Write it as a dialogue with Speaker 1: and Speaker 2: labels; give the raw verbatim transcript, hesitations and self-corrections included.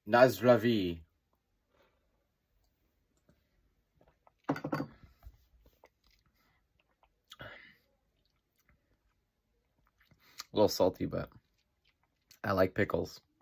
Speaker 1: Nazdraví. A little salty, but I like pickles.